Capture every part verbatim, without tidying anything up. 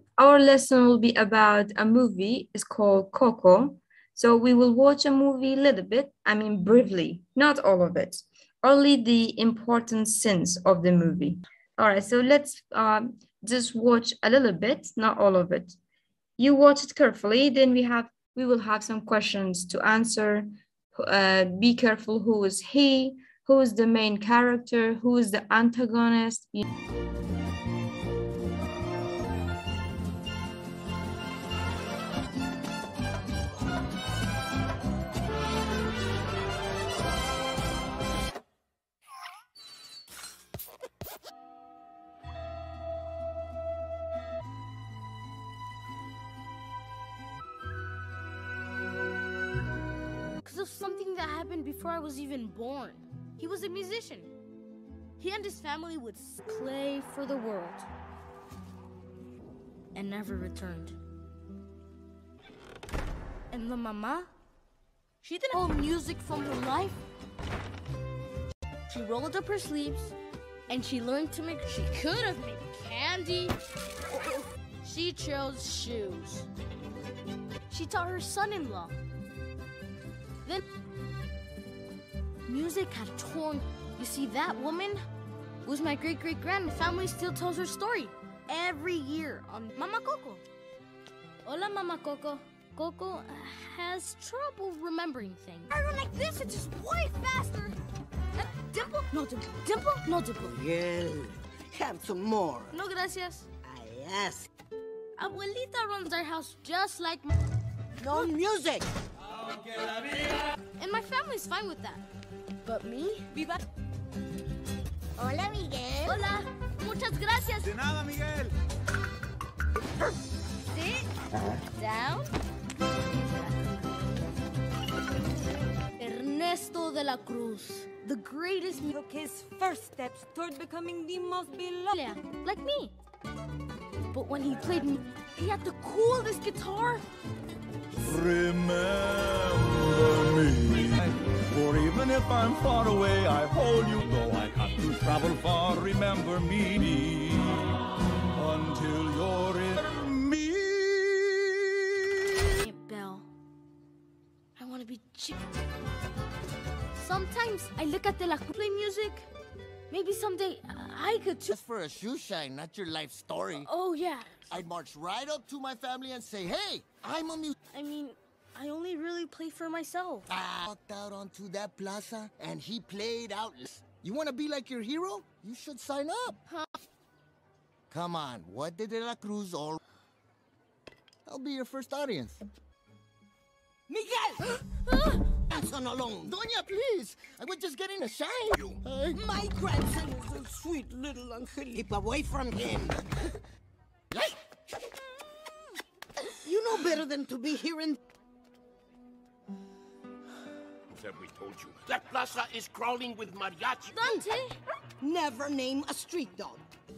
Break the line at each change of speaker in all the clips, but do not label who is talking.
Our lesson will be about a movie. It's called Coco. So we will watch a movie a little bit, I mean briefly, not all of it, only the important scenes of the movie. All right, so let's um, just watch a little bit, not all of it. You watch it carefully, then we have we will have some questions to answer. Uh, be careful, who is he? Who is the main character? Who is the antagonist? You
Because of something that happened before I was even born. He was a musician. He and his family would play for the world and never returned. And the mama, she didn't know music from her life. She rolled up her sleeves and she learned to make. She could have made candy. She chose shoes. She taught her son-in-law. Then music had torn. You see, that woman was my great-great-grand. The family still tells her story every year on Mama Coco. Hola, Mama Coco. Coco has trouble remembering things. I run like this, it's just way faster. Uh, dimple? No dimple. Dimple? No dimple.
Miguel, have some more.
No gracias.
I ask.
Abuelita runs our house just like my...
No music.
And my family's fine with that. But me? Viva.
Hola, Miguel.
Hola. Muchas gracias.
De nada, Miguel.
Sit down. Ernesto de la Cruz, the greatest mu-
Took his first steps toward becoming the most beloved.
like me. But when he played me, he had the coolest guitar.
Remember me. For even if I'm far away, I hold you. Though I have to travel far, remember me. Until you're in me.
Hey, Belle, I want to be chick. Sometimes I look at De La Cruz play music. Maybe someday I could too.
Just for a shoe shine, not your life story.
Oh, yeah.
I'd march right up to my family and say, hey, I'm a mu-
I mean, I only really play for myself.
I walked out onto that plaza and he played out. You want to be like your hero? You should sign up.
Huh?
Come on, what did De La Cruz all... I'll be your first audience.
Miguel!
Son alone. Doña, please. I was just getting a shine. Uh,
My grandson is a sweet little Angel.
keep away from him. You know better than to be here in...
Have we told you? That plaza is crawling with mariachi.
Dante?
Never name a street dog.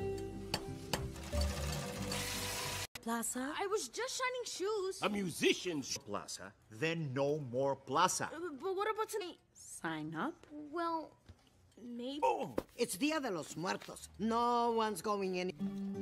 Plaza?
I was just shining shoes.
A musician's
Plaza, then no more plaza.
Uh, but what about tonight?
Sign up?
Well, maybe.
Oh,
It's Dia de los Muertos. No one's going any...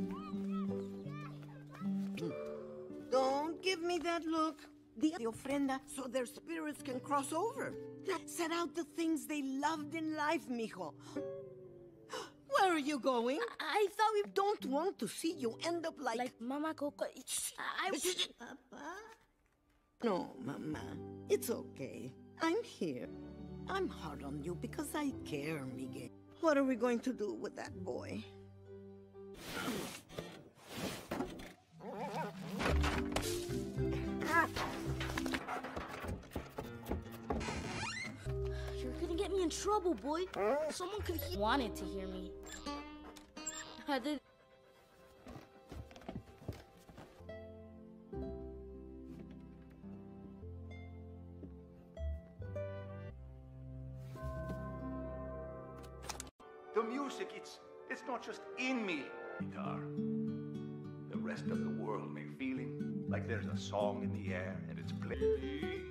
Don't give me that look. Dia de ofrenda, so their spirits can cross over. Set out the things they loved in life, mijo. Where are you going? I thought we don't want to see you end up like...
Like Mama Coco. I.
Papa? No, Mama. It's okay. I'm here. I'm hard on you because I care, Miguel. What are we going to do with that boy?
You're gonna get me in trouble, boy. Someone could he wanted to hear me. I did.
The music, it's it's not just in me. Guitar. The rest of the world may feeling like there's a song in the air and it's playing.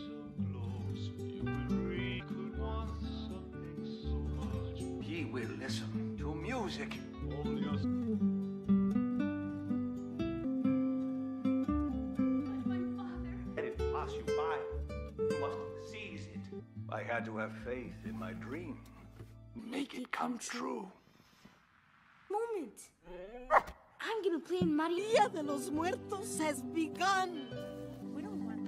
He will listen to music. I had to have faith in my dream. Make it come true.
Moment. I'm gonna play in Mario.
Dia de los Muertos has begun.
We don't want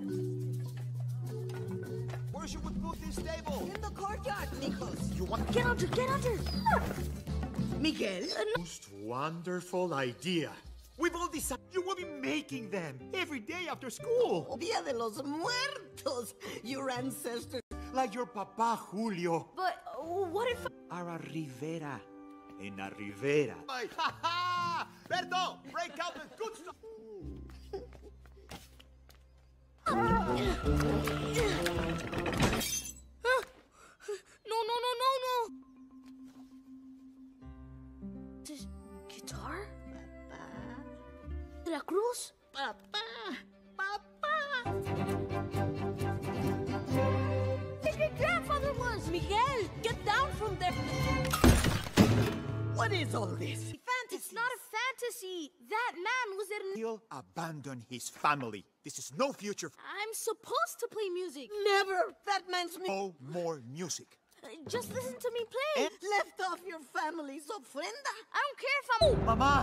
Where should we put this table?
In the courtyard, Nikos.
You want
Get under, get under.
Miguel?
most wonderful idea. We've all decided you will be making them every day after school.
Dia de los Muertos. Your ancestors.
Like your papa Julio.
But uh, what if...
Ara Rivera. En la Rivera. Ha ha! Berto, break out the good stuff.
No, no, no, no, no. This guitar? De la Cruz?
Papa. Papa.
His great grandfather was.
Miguel, get down from there.
What is all this?
It's not a fantasy. That man was in...
He'll abandon his family. This is no future.
I'm supposed to play music.
Never. That man's me.
No more music.
Uh, just listen to me play.
And left off your family's ofrenda.
I don't care if I'm...
Mama!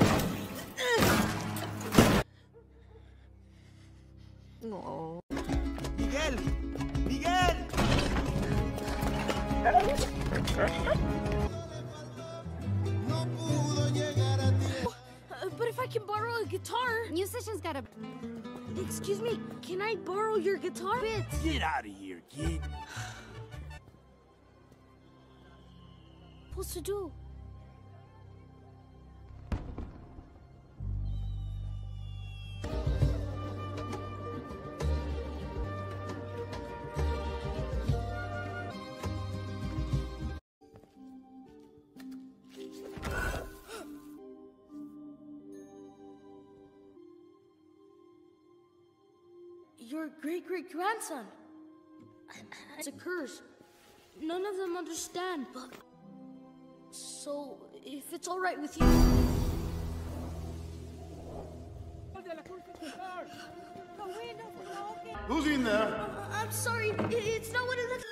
No.
Miguel! Miguel!
Uh, but if I can borrow a guitar...
Musicians gotta...
Excuse me, can I borrow your guitar bit?
Get out of here, kid.
What's to do? Your great-great-grandson. It's a curse. None of them understand, but... So, if it's all right with you...
Who's in there?
Uh, I'm sorry, i- it's not what it looks...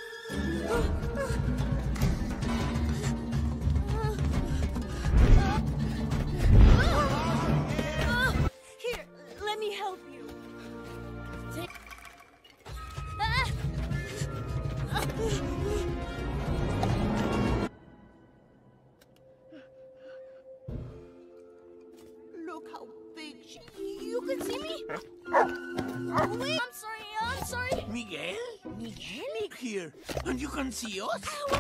Here, let me help you.
Look how big she is.
You can see me? Wait, I'm sorry, I'm sorry.
Miguel? Miguel? Here. And you can see us?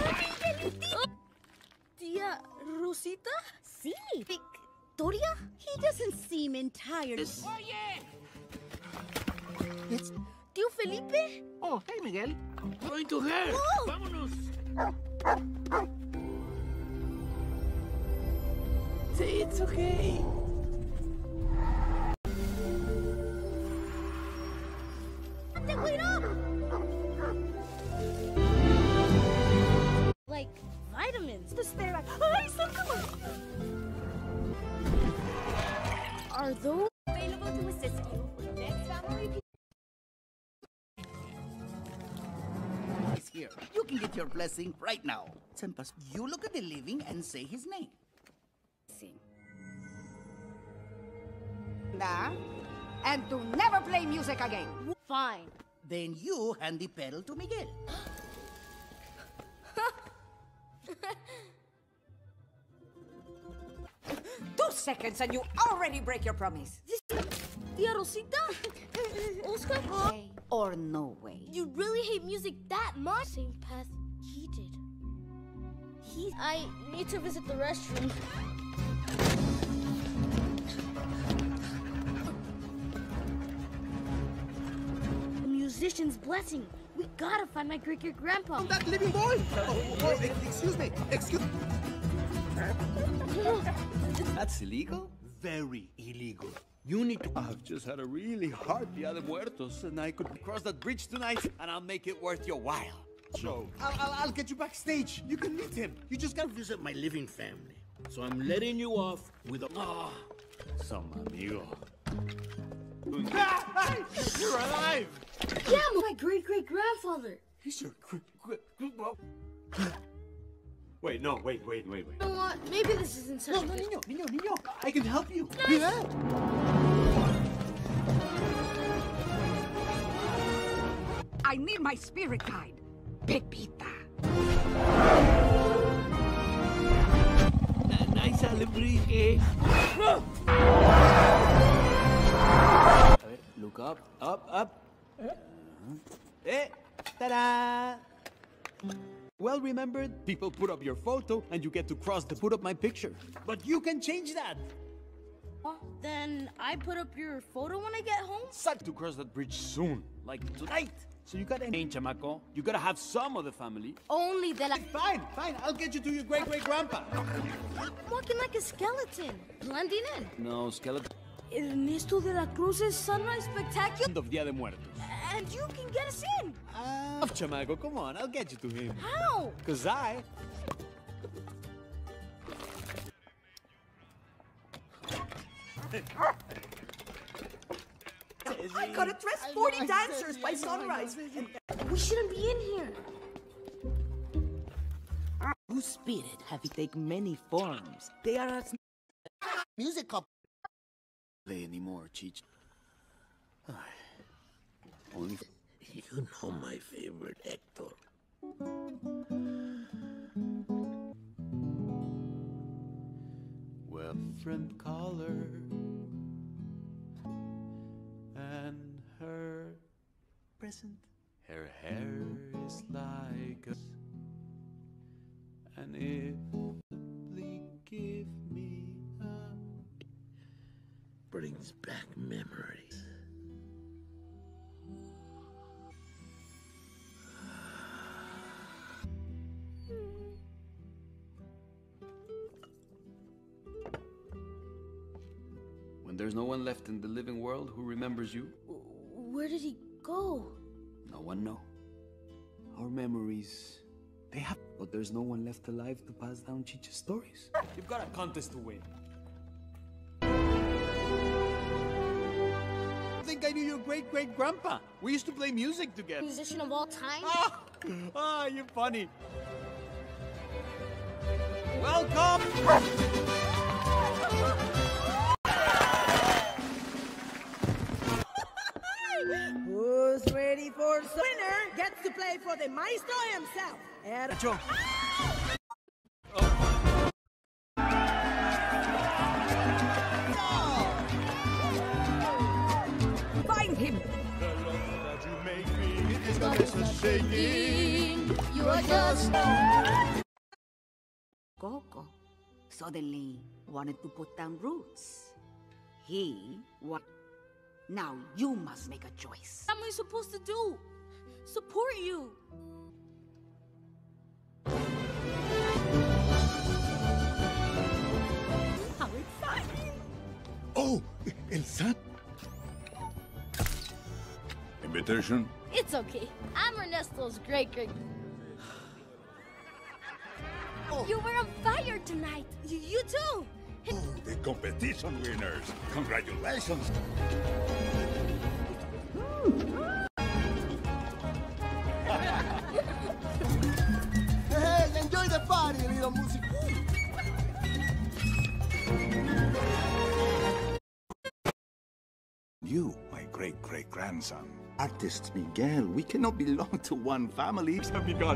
Tia Rosita?
See? Victoria? He doesn't seem entirely...
Oye!
Tío Felipe?
Oh, hey, Miguel. Going to her. Vámonos. See, it's okay.
Wait up! Like vitamins. The stay back. Ay, sácalo. Are those
Available to assist you. Next family...
Is here. You can get your blessing right now. Sempas, you look at the living and say his name.
Nah, and to never play music again.
fine?
Then you hand the pedal to Miguel.
Two seconds and you already break your promise.
Tia Rosita? Oscar?
Way or no way.
You really hate music that much? Same path he did. He... I need to visit the restroom. The musician's blessing. We gotta find my great-great-grandpa.
That living boy! Oh, oh, excuse me, excuse me.
That's illegal? Very illegal. You need to... I've just had a really hard Dia de Muertos, and I could cross that bridge tonight, and I'll make it worth your while.
So, I'll, I'll, I'll get you backstage. You can meet him. You just gotta visit my living family. So I'm letting you off with a... Ah,
some amigo.
Ah, hey, you're alive!
Yeah, my great-great-grandfather.
He's your quick, quick, quick. Wait, no, wait, wait, wait, wait.
You know what? Maybe this isn't such
No,
a
no,
good...
niño, niño, niño. I can help you.
Nice.
Yeah.
I need my spirit guide, Pepita.
Nice alebrije. Look up, up, up. Eh, ta-da! Well remembered, people put up your photo and you get to cross the put up my picture. But you can change that.
Then I put up your photo when I get home?
Suck to cross that bridge soon, like tonight. So you gotta change, chamaco. You gotta have some of the family.
Only that I...
Fine, fine. I'll get you to your great-great-grandpa.
I'm walking like a skeleton, blending in.
No, skeleton.
Ernesto de la Cruz's Sunrise Spectacular.
End of Dia de Muertos.
And you can get us in.
Ah, uh, chamaco, come on. I'll get you to him.
How?
Cause I...
I gotta dress forty dancers by sunrise.
We shouldn't be in here.
Whose spirit have you taken many forms? They are as
music couple.
Play anymore, Cheech. Only.
You know my favorite, Hector.
Well, friend caller. And her present. Her hair is like a. And if simply give me a.
Brings back memories.
When there's no one left in the living world who remembers you,
Where did he go?
no one know. Our memories, they have, but there's no one left alive to pass down Cheech's stories. You've got a contest to win. I think I knew your great-great-grandpa. We used to play music together.
Musician of all time?
Ah, ah, you're funny. Welcome!
Who's ready for the winner gets to play for the maestro himself. Er-
Joe.
Find him.
You are just...
Coco suddenly wanted to put down roots. He what? Now you must make a choice.
What am I supposed to do? Support you.
How exciting!
Oh, El San. Invitation?
It's okay. I'm Ernesto's great great. Oh. You were on fire tonight. You, you too.
Oh, the competition winners. Congratulations.
Hey, enjoy the party, little music.
You, my great-great-grandson. Artist Miguel, we cannot belong to one family. Have begun.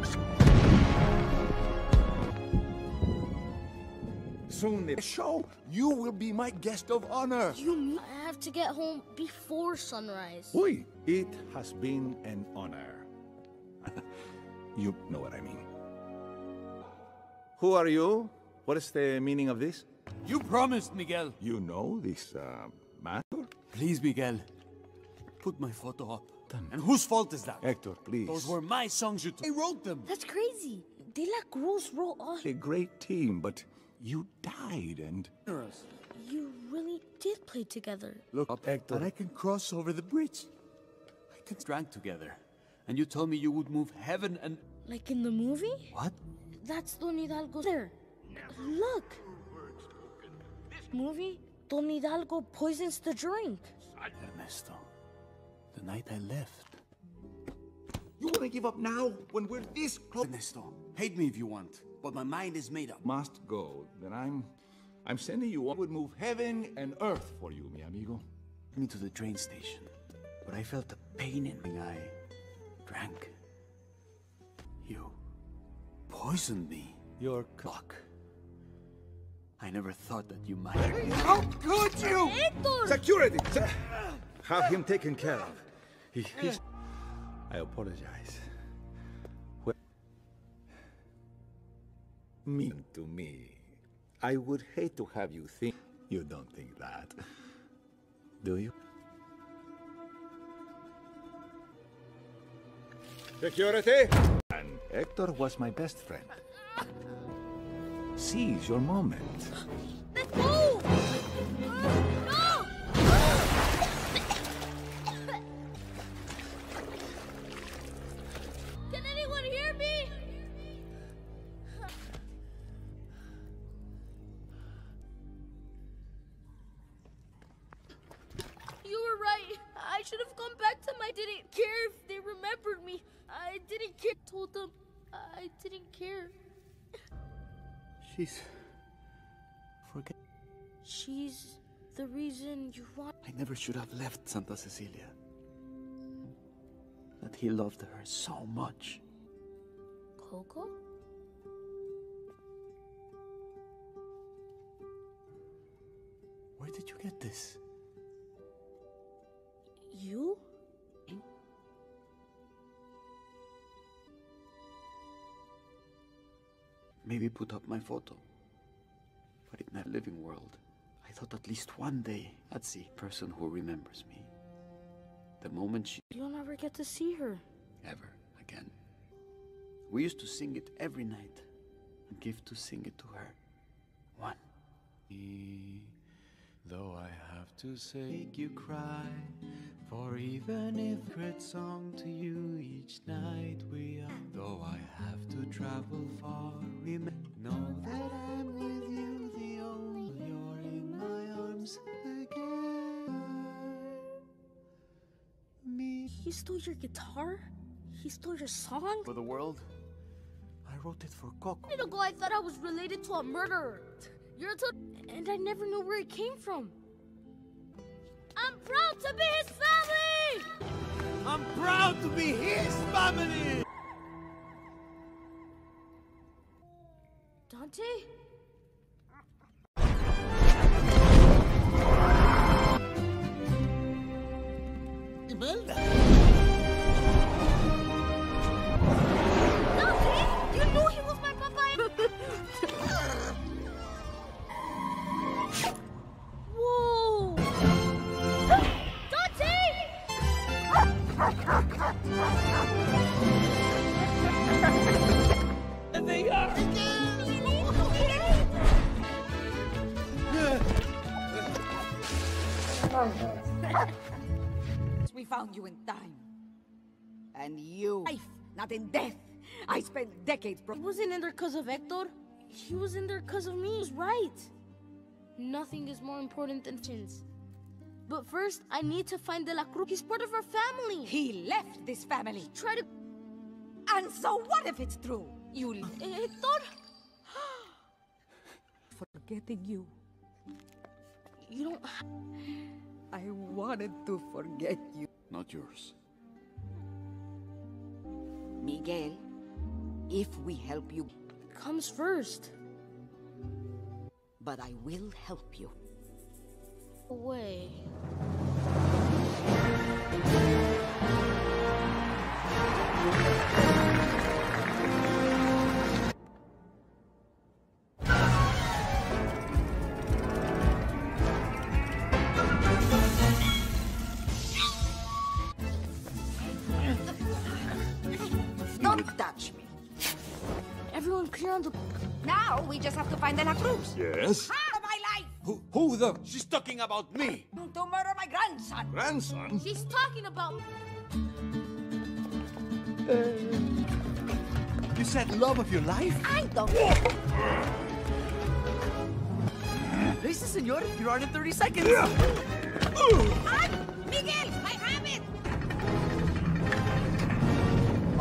Soon the show, you will be my guest of honor.
You mean I have to get home before sunrise?
Oui, it has been an honor. You know what I mean. Who are you? What is the meaning of this?
You promised, Miguel.
You know this, uh, matter?
Please, Miguel. Put my photo up. Done. And whose fault is that?
Hector, please.
Those were my songs you took. I wrote them.
That's crazy. De La Cruz wrote all...
A great team, but you died and...
You really did play together.
Look up, Hector. And I can cross over the bridge. I can drank together. And you told me you would move heaven and...
Like in the movie?
What?
That's Don Hidalgo there. Look. Movie? Don Hidalgo poisons the drink.
Ernesto, the night I left,
You want to give up now when we're this close?
Ernesto, hate me if you want, but my mind is made up.
Must go, then I'm... I'm sending you... I would move heaven and earth for you, mi amigo.
Me to the train station, but I felt a pain in my eye. Drank. You poisoned me. Your clock. I never thought that you might.
How could you?
Hector!
Security! Se Have him taken care of. He, he's... I apologize. Well, mean to me. I would hate to have you think... You don't think that, do you? Security! And Hector was my best friend. Seize your moment.
Let's go! No! Can anyone hear me? You were right. I should have gone back to my... I didn't care if they remembered me. I didn't care. Told them I didn't care.
She's... Forget...
She's the reason you want...
I never should have left Santa Cecilia. But he loved her so much.
Coco?
Where did you get this?
You?
Maybe put up my photo. But in that living world, I thought at least one day I'd see a person who remembers me. The moment she...
You'll never get to see her.
Ever again. We used to sing it every night. And give to sing it to her. One.
Though I have to say, make you cry. For even if great song to you each night we are. Though I have to travel far, remember, know that I'm with you, the only you're in my arms again. Me.
He stole your guitar? He stole your song?
For the world, I wrote it for Coco.
A minute ago I thought I was related to a murderer. You're a and I never knew where it came from. I'm proud to be his family!
I'm proud to be his family!
Dante?
Imelda!
Dante! You knew he was my papa! Whoa! Dante!
And they are!
We found you in time. And you... Life, not in death. I spent decades...
He wasn't in there because of Hector. He was in there because of me. He was right. Nothing is more important than chins. But first, I need to find De La Cruz. He's part of our family.
He left this family.
Try to...
And so what if it's true? You...
Hector?
Forgetting you.
You don't...
I wanted to forget you.
Not yours.
Miguel, if we help you...
Comes first.
But I will help you.
Away.
Don't touch me.
Everyone clear on the...
Now we just have to find De La Cruz.
Yes?
Out of my life!
Who, who the...
She's talking about me!
To murder my grandson!
Grandson?
She's talking about...
You said love of your life?
I don't...
Listen, senor, you're on in thirty seconds.
Ah, Miguel, I have it!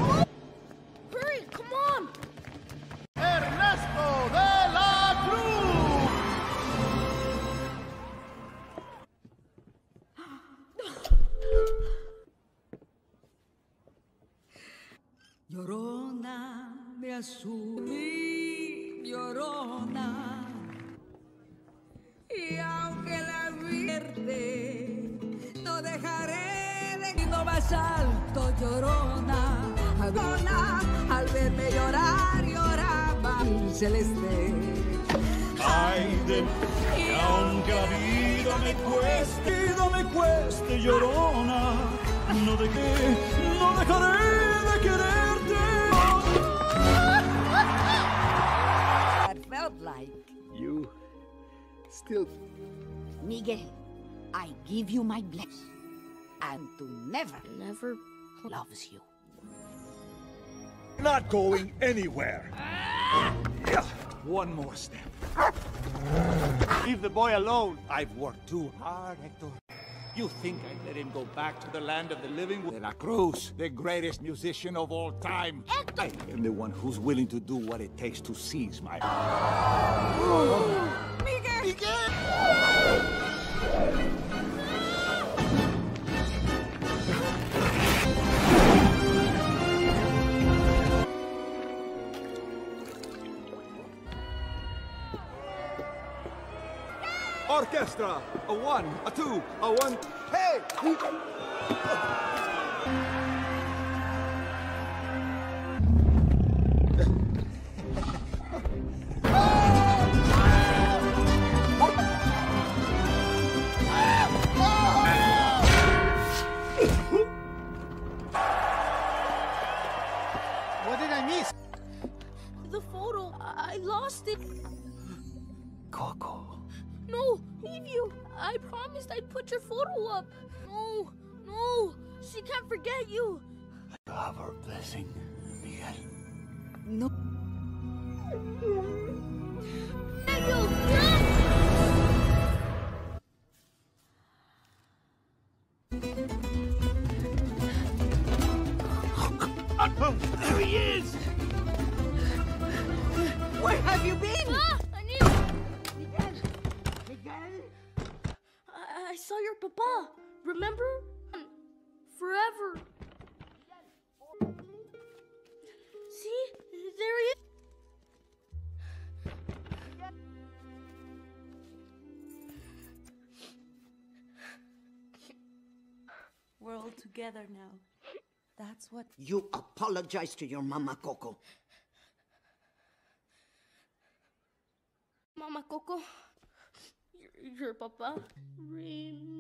su mi llorona. Y aunque la vierte, no dejaré de ir más alto, llorona. Llorona, al verme llorar, lloraba el celeste.
Ay de mí, que aunque la vida me cueste, vida me cueste, llorona, no dejé, no dejaré de quererte.
That felt like
You still...
Miguel, I give you my blessing, and to never,
never
loves you.
Not going anywhere. One more step.
Leave the boy alone. I've worked too hard, Hector. You think I'd let him go back to the land of the living? De la Cruz, the greatest musician of all time.
Hector!
I am the one who's willing to do what it takes to seize my...
Miguel!
Miguel!
Orchestra, a one, a two, a one. Hey!
What did I miss?
The photo, I, I lost it.
Coco.
No, leave you. I promised I'd put your photo up. No, no, she can't forget you.
You have her blessing, Miguel.
No.
Miguel,
Oh, there he is!
Where have you been?
Ah, I need...
Miguel! Miguel!
I, I saw your papa. Remember? Forever. See? There he is.
We're all together now. That's what...
You apologize to your Mama Coco.
Mama Coco, your, your papa. Remember,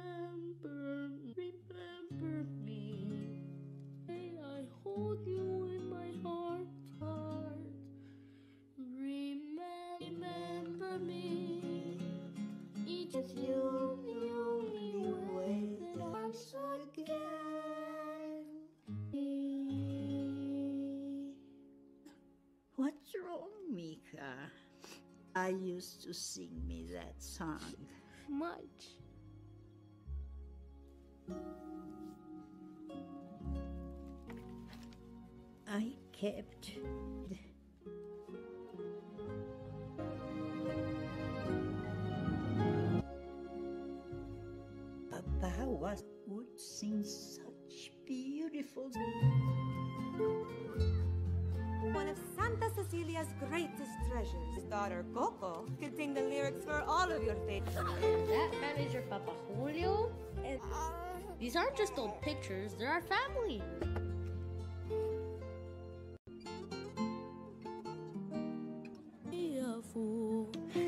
remember me. May I hold you in my heart, heart. Remember, remember me. Each of you, you, you wait once again.
What's wrong, Mika? I used to sing me that song.
Much.
I kept... Papa was, would sing such beautiful...
One of Santa Cecilia's greatest treasures. His daughter Coco could sing the lyrics for all of your favorites.
That man is your Papa Julio? And these aren't just old pictures, they're our family. Be a fool.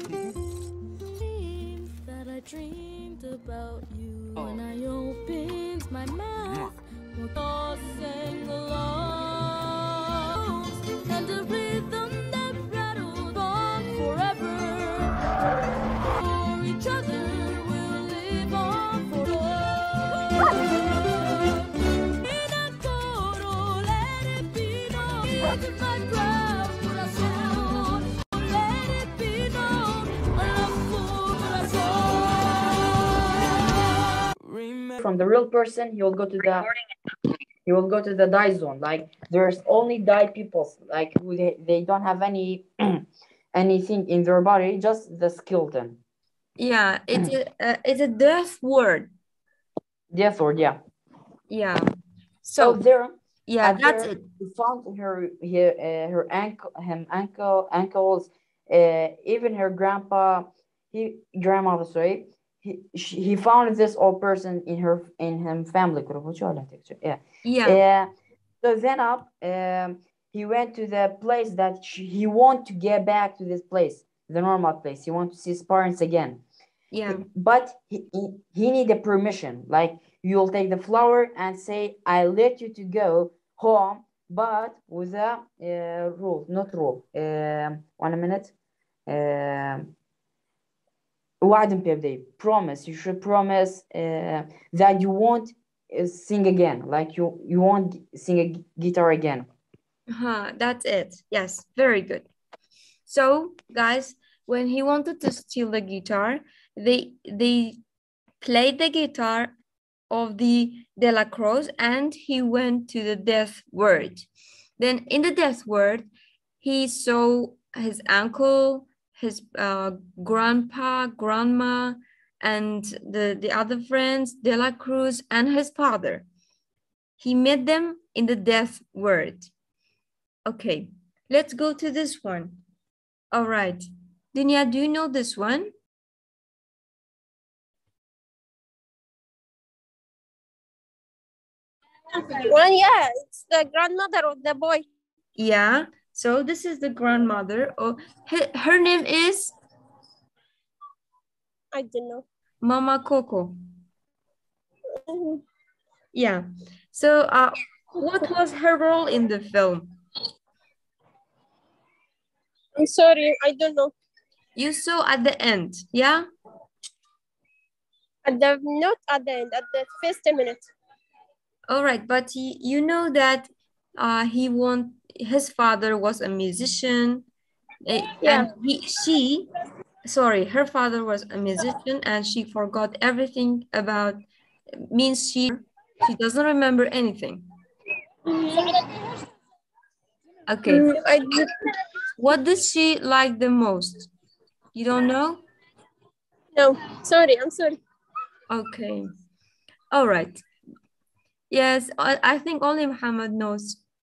That I dreamed about you when I opened my mouth. We'll all sing along, and the rhythm that rattled on forever. For each other, we'll live on forever. In a coro, let it be known, it's my proud corazón. Let it be known, love corazón.
From the real person, you'll go to the you will go to the die zone. Like there's only die people, like who they, they don't have any anything in their body, just the skeleton.
Yeah, it's a uh, it's a death word.
Death word, yeah.
Yeah.
So, so there
Yeah,
After
that's it.
he found her, her, uh, her uncle, him uncle, uncles, uh, even her grandpa, he grandmother, sorry. He she, he found this old person in her in him family group. What you all think? Yeah.
Yeah.
Uh, so then up, um, he went to the place that she, he want to get back to this place, the normal place. He want to see his parents again.
Yeah.
But he, he, he need a permission. Like you'll take the flower and say, I let you to go home, but with a uh, rule, not rule. Um, one minute. Um, وعد بيبدأ. Promise. You should promise uh, that you won't uh, sing again. Like you, you won't sing a guitar again.
Uh-huh, that's it. Yes, very good. So, guys, when he wanted to steal the guitar, they they played the guitar of the Delacroix and he went to the death word. Then in the death word, he saw his uncle, his uh, grandpa, grandma, and the, the other friends, Delacroix, and his father. He met them in the death word. Okay, let's go to this one. All right. Dunya, do you know this one?
Well, yeah, it's the grandmother of the boy.
Yeah, so this is the grandmother. Oh, her, her name is?
I don't know.
Mama Coco. Mm-hmm. Yeah, so uh, what was her role in the film?
I'm sorry, I don't know.
You saw at the end, yeah?
At the, not at the end, at the first minute.
All right, but he, you know that uh, he want, his father was a musician, uh,
yeah.
and he, she, sorry, her father was a musician and she forgot everything about, means she, she doesn't remember anything. Okay.
Mm, I did.
What does she like the most? You don't know?
No, sorry, I'm sorry.
Okay. All right. Yes, I, I think only Muhammad knows.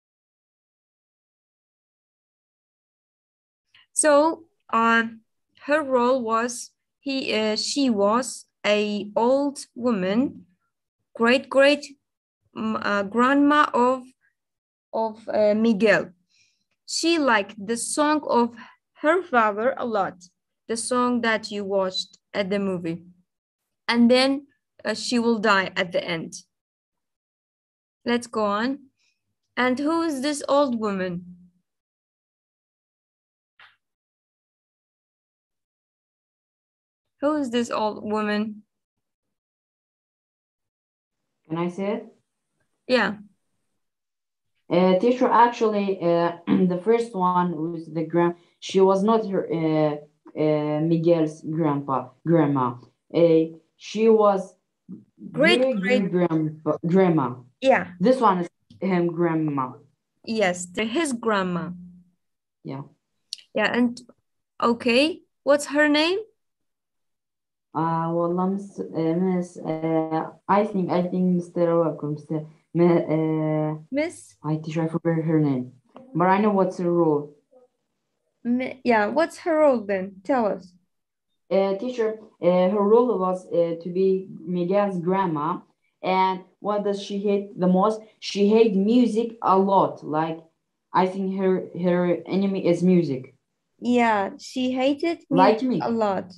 So, um, her role was, he, uh, she was a old woman, great, great uh, grandma of, of uh, Miguel. She liked the song of her father a lot, the song that you watched at the movie. And then uh, she will die at the end. Let's go on. And who is this old woman? Who is this old woman?
Can I say it?
Yeah.
Uh, teacher, actually, uh, the first one was the grand. She was not her uh, uh, Miguel's grandpa, grandma. Uh, she was
great,
great,
great
grandpa, grandma.
Yeah.
This one is him grandma.
Yes, his grandma.
Yeah.
Yeah, and okay, what's her name?
Uh, well, Miss, uh, Miss, uh, I think, I think Mister Welcome, Mister Uh,
Miss?
I teacher, I forgot her name, but I know what's her role.
M yeah, what's her role then? Tell us.
Uh, teacher, uh, her role was uh, to be Miguel's grandma, and what does she hate the most? She hates music a lot. Like, I think her her enemy is music.
Yeah, she hated music
like me
a lot.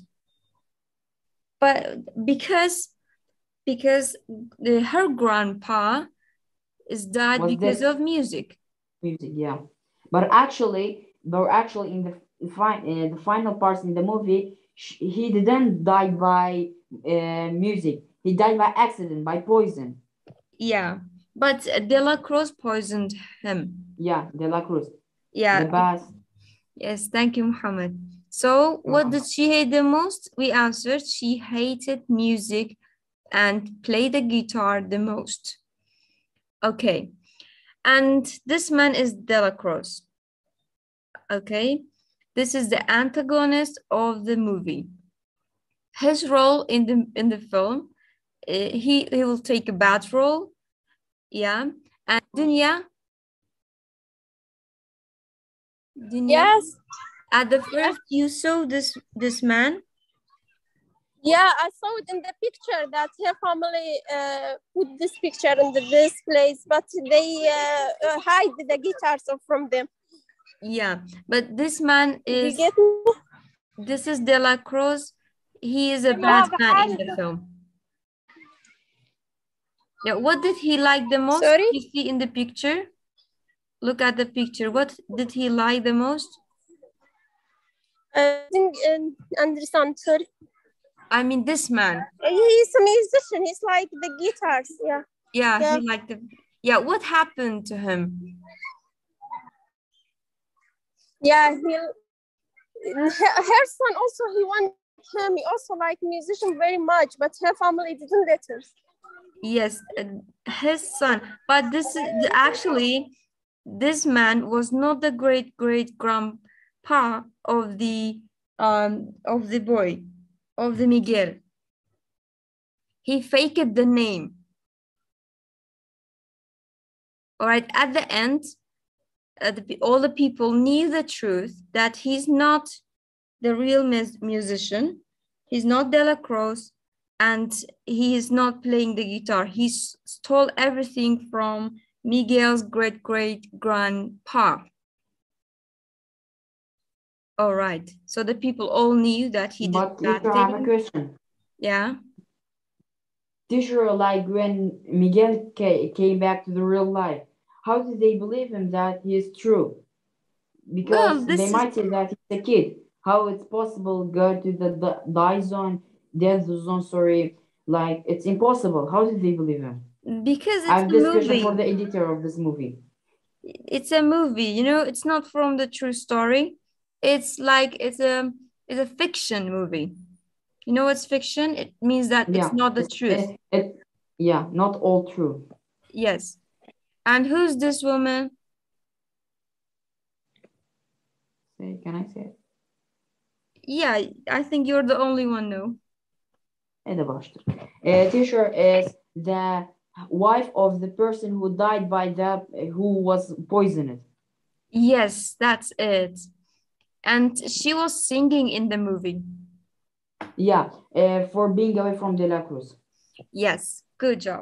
But because because the, her grandpa is died
was
because
this?
of music.
Music, yeah. But actually, but actually, in the fi uh, the final parts in the movie, he didn't die by uh, music. He died by accident, by poison.
Yeah, but Delacroix poisoned him.
Yeah, Delacroix.
Yeah.
The best.
Yes, thank you, Muhammad. So, what did she hate the most? We answered she hated music and played the guitar the most. Okay, and this man is Delacroix. Okay, this is the antagonist of the movie. His role in the in the film, uh, he he will take a bad role, yeah, And Dunya? Dunya?
Yes.
At the first, you saw this this man?
Yeah, I saw it in the picture that her family uh, put this picture in the, this place, but they uh, uh, hide the guitars from them.
Yeah, but this man is,
You get me?
This is De La Cruz. He is a
You
bad
have
man in
hide-
the film. Yeah, what did he like the most?
Sorry?
You see in the picture? Look at the picture. What did he like the most?
I didn't uh, understand, sorry.
I mean, this man.
He's a musician, he's like the guitars, yeah.
Yeah,
Yeah.
he liked the. Yeah, what happened to him?
Yeah, he, her, her son also, he wanted him, he also like musician very much, but her family didn't let her.
Yes, uh, his son. But this is actually, this man was not the great great grandpa of the um of the boy, of the Miguel. He faked the name. All right, at the end, uh, the, all the people knew the truth that he's not the real mus musician. He's not De La Cruz, and he is not playing the guitar. He stole everything from Miguel's great great grandpa. All right, so the people all knew that he did
But
that
if I have a
thing.
question.
Yeah.
Teacher, like when Miguel ca came back to the real life, how did they believe him that he is true? Because
Well, this
they
is-
might say that he's a kid. How it's possible go to the, the die zone, death zone, sorry, like it's impossible. How did they believe him?
Because it's
I have
a
this question
movie.
for the editor of this movie.
It's a movie, you know, it's not from the true story. It's like it's a it's a fiction movie. You know what's fiction? It means that
Yeah,
it's not the
it's-
truth.
It, it, yeah, not all true.
Yes. And who's this woman?
Say, can I say it?
Yeah, I think you're the only one, no?
Hadi başla. Uh, teacher is the wife of the person who died by the who was poisoned.
Yes, that's it. And she was singing in the movie.
Yeah, uh, for being away from De La Cruz.
Yes, good job.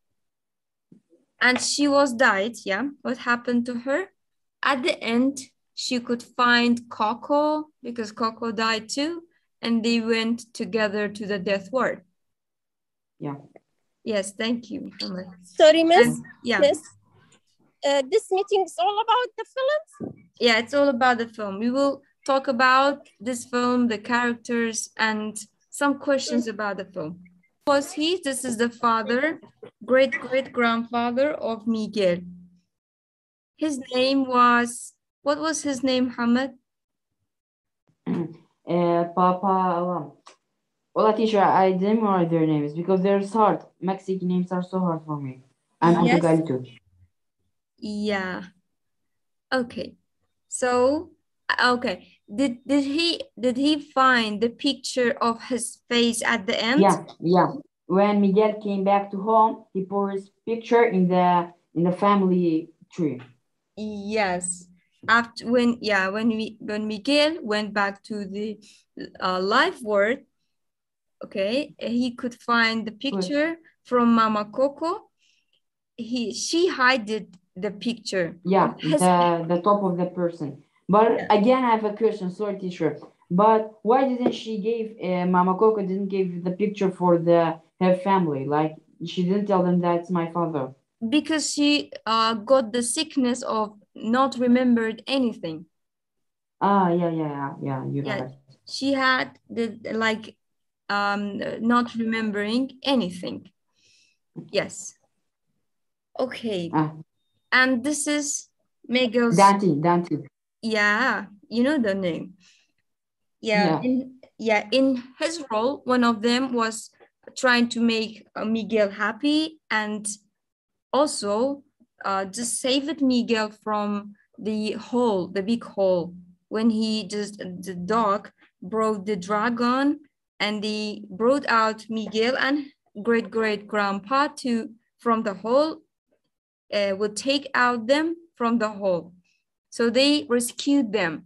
And she was died, yeah. What happened to her? At the end, she could find Coco because Coco died too, and they went together to the death ward.
Yeah.
Yes, thank you, Muhammad.
Sorry, miss.
And- yeah.
Miss. Uh, this meeting is all about the films?
Yeah, it's all about the film. We will talk about this film, the characters, and some questions about the film. Who was he? This is the father, great-great-grandfather of Miguel. His name was, what was his name, Muhammad?
Uh, Papa. Well, teacher, I didn't memorize their names because they're hard. Mexican names are so hard for me. And
Yes.
Portugalito.
Yeah. Okay. So, okay. Did did he did he find the picture of his face at the end?
Yeah, yeah. When Miguel came back to home, he put his picture in the in the family tree.
Yes. After when yeah when we when Miguel went back to the uh, life world, okay, he could find the picture from Mama Coco. He she hid the picture.
Yeah,
of his
the the top of the person. But again, I have a question. Sorry, teacher. But why didn't she give uh, Mama Coco didn't give the picture for the her family? Like she didn't tell them that's my father.
because she uh, got the sickness of not remembered anything.
Ah, yeah, yeah, yeah, yeah. You got
Yeah,
it.
she had the like um not remembering anything. Yes. Okay.
Ah.
And this is Miguel's.
Dante, Dante.
Yeah, you know the name. Yeah,
Yeah.
in yeah, in his role, one of them was trying to make uh, Miguel happy and also uh, just saved Miguel from the hole, the big hole, when he just, the dog brought the dragon and they brought out Miguel and great great grandpa to from the hole. uh, would take out them from the hole. So they rescued them.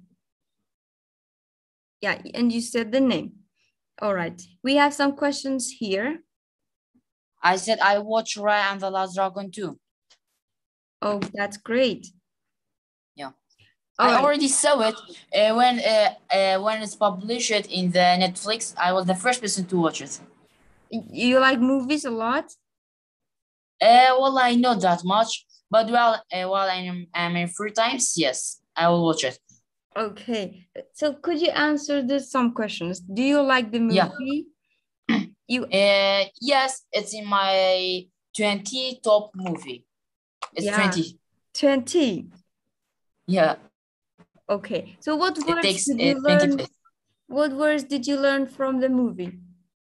Yeah, and you said the name. All right, we have some questions here.
I said I watched Raya and the Last Dragon too.
Oh, that's great.
Yeah.
All
I
right.
already saw it uh, when uh, uh, when it's published in the Netflix. I was the first person to watch it.
You like movies a lot?
Uh, well, I not that much, but while uh, while I'm, I'm in free times, yes, I will watch it.
Okay, so could you answer this some questions? Do you like the movie?
Yeah.
You
uh yes, it's in my twenty top movie. It's
yeah.
twenty.
twenty.
Yeah.
Okay. So what
It
words
takes
did
uh,
you learn?
place.
What words did you learn from the movie?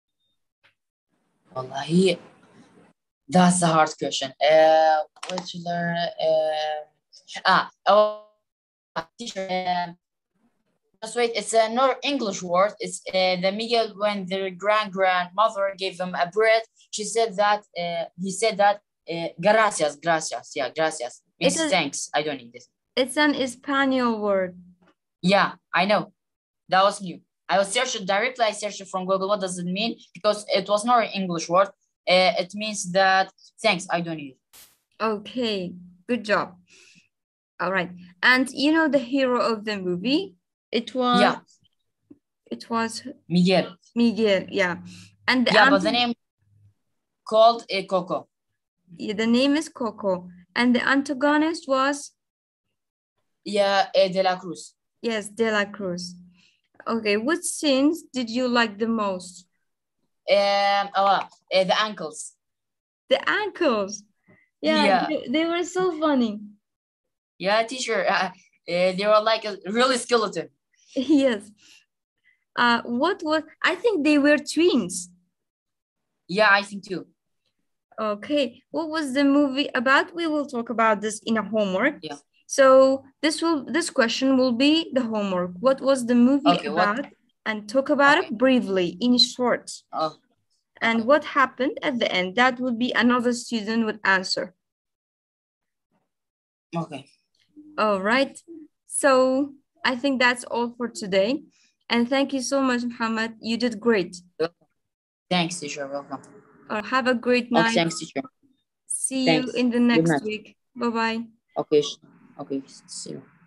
Wallahi, that's a hard question. Uh, what you learn? Uh, ah, oh, teacher. Uh, just wait. It's another English word. It's uh, the Miguel when their grand grandmother gave them a bread. She said that. Uh, he said that. Uh, gracias, gracias. Yeah, gracias. Means
It's a-
thanks. I don't need this.
It's an Espanol word.
Yeah, I know. That was new. I was searching directly. I searched from Google. What does it mean? Because it was not an English word. Uh, it means that thanks. I don't need it.
Okay, good job. All right, and you know the hero of the movie? It was.
Yeah.
It was
Miguel.
Miguel. Yeah, and the
Yeah, but the
anti-
name called uh, Coco.
Yeah, the name is Coco, and the antagonist was.
Yeah, uh, De La Cruz.
Yes, De La Cruz. Okay, which scenes did you like the most?
Um, oh, uh, the ankles.
The ankles. Yeah,
Yeah.
They, they were so funny.
Yeah, teacher. Uh, uh, they were like a really skeleton.
Yes. Uh, what was, I think they were twins.
Yeah, I think too.
Okay, what was the movie about? We will talk about this in a homework.
Yeah.
So this will, this question will be the homework. What was the movie
Okay, what-
about? And talk about it briefly, in short.
Oh.
And what happened at the end? That would be another student would answer.
Okay.
All right. So I think that's all for today. And thank you so much, Muhammad. You did great.
Thanks, teacher. Welcome.
Uh, have a great
Okay,
night.
thanks, teacher.
See
Thanks.
you in the
Good
next
night.
week. Bye-bye.
Okay. sh- Okay. See you.